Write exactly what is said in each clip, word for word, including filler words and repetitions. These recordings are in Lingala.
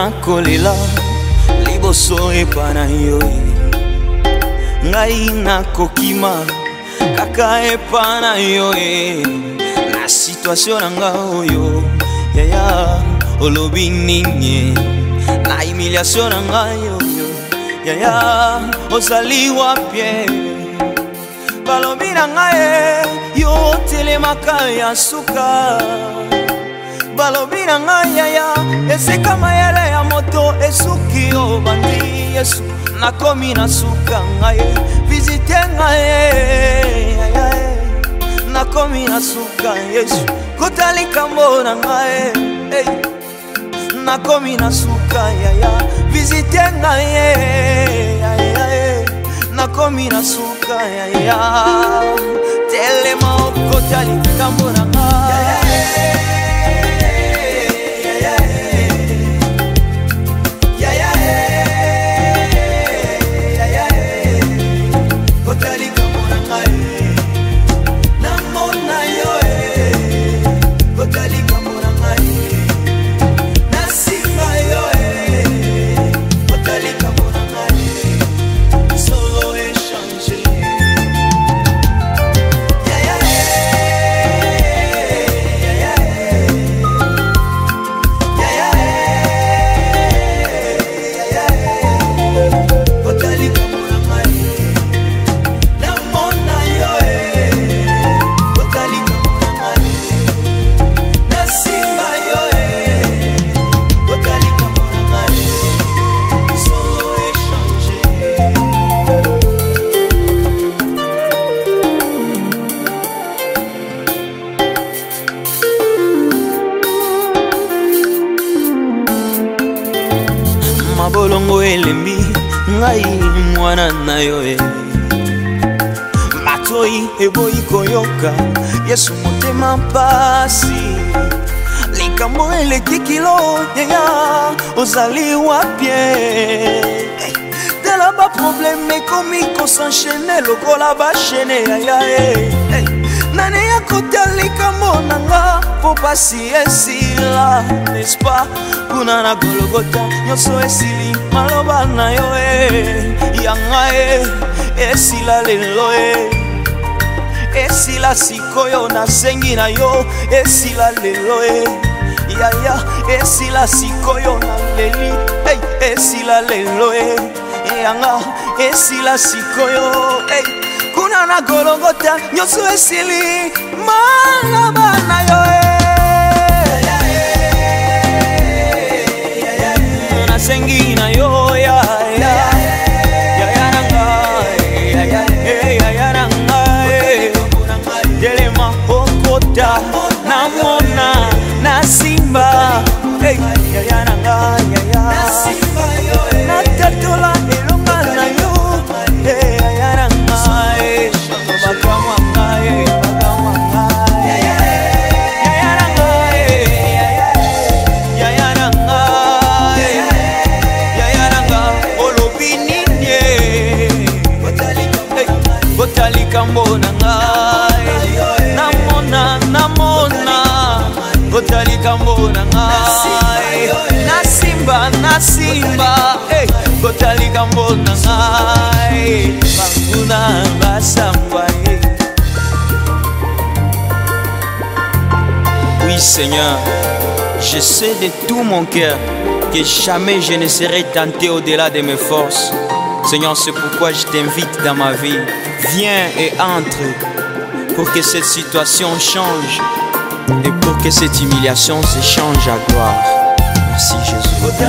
nakolela liboso epa na yo ngai nakokima kaka epa na yo na situation na nga oyo yaya olobi nini na humiliation na nga oyo yaya ozali wapie balobi na nga yo telemaka ya suka balobi na nga yaya esika mayele ya moto esuki yo bandi Yesu nakomi na suka ngai visite ngai yaya nakomi na suka Yesu kotali kambo na ngai nakomi na suka yaya visite ngai yaya nakomi na suka yaya telema kotali kambo na ngai bolongo elembi ngai mwana na yo e matoi eboyi koyoka Yesu motema pasi likambo eleki kilo yaya ozali wapie tela ba problème ekomi kosenchaîner lokola bashene yaya e nani akotali kambo nanga po pasi esila n'est-ce pas kuna na Golgotha nyonso esili maloba na yo e yanga e esila lelo e esila sikoyo na sengi na yo esila lelo e yaya esila sikoyo na leli hey esila lelo e yanga esila sikoyo hey kuna na Golgotha nyonso esili maloba na yo e sengi na yo ya ya ya ya nanga ya ya ya ya nanga telema okota na mona na simba hey ya ya nanga ya ya na simba yo na tatola elonga na yo hey ya ya nanga bakamwa ngai bakamwa ngai ya ya ya ya nanga ya ya nanga kotali kambo na ngai namona namona kotali kambo na ngai na simba na simba kotali kambo na ngai banguna basamba. Oui Seigneur, je sais de tout mon cœur que jamais je ne serai tenté au-delà de mes forces. Seigneur, c'est pourquoi je t'invite dans ma vie. Viens et entre pour que cette situation change et pour que cette humiliation se change à gloire. Merci Jésus.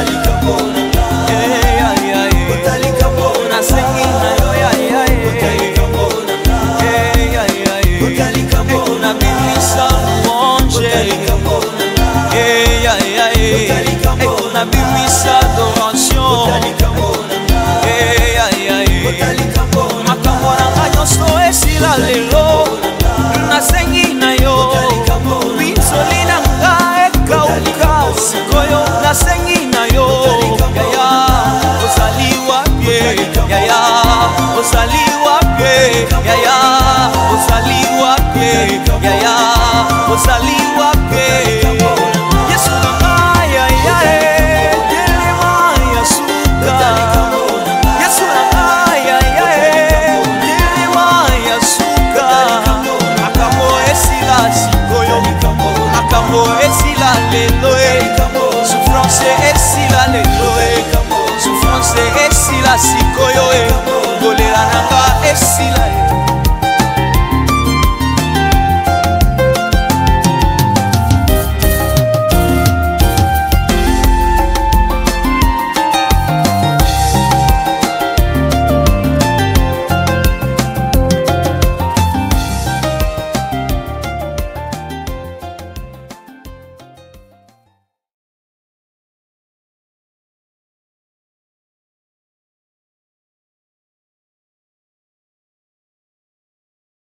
Esila lelo nasengi na yo binsoli na nga ekauka sikoyo nasengi na yo yaya ozali wapie yaya ozali wapie yaya ozali wapie yaya ozali wapie